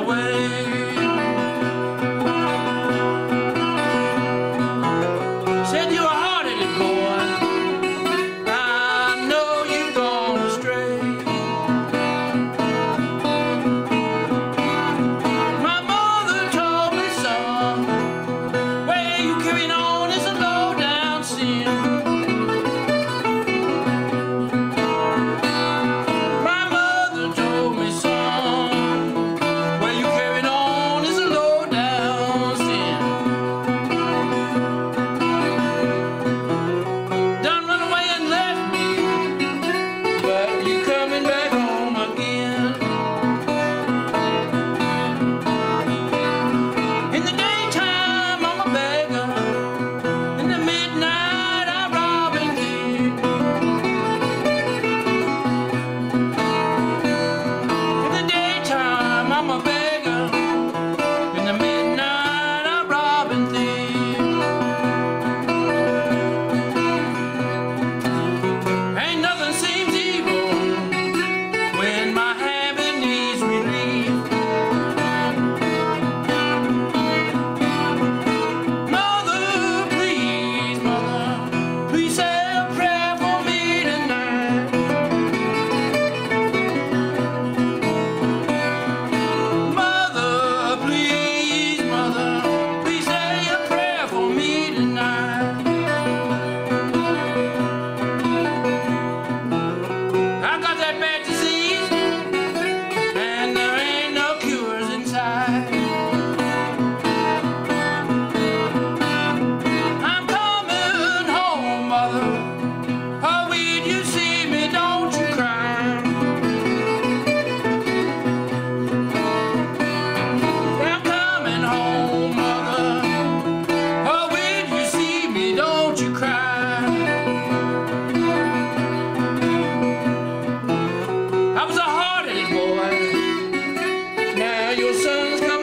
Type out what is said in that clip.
away. Said you're a hard-headed boy, I know you've gone astray. My mother told me, son, way you carrying on is a low-down sin. My mother told me, son, way you carrying on is a low-down sin. Done run away and left me, but you coming back home again. In the daytime I'm a beggar, in the midnight I rob and kill. In the daytime I'm a beggar, in the midnight I rob and thief. Ain't nothing seems evil when my habit needs relief. Mother, please say a prayer for me tonight. Mother, please say a prayer for me tonight. I got that bad disease, and there ain't no cures inside. I'm coming home, mother. Oh, when you see me, don't you cry. I'm coming home, mother. Oh, when you see me, don't you cry. I was a hard-headed boy. Now your son's coming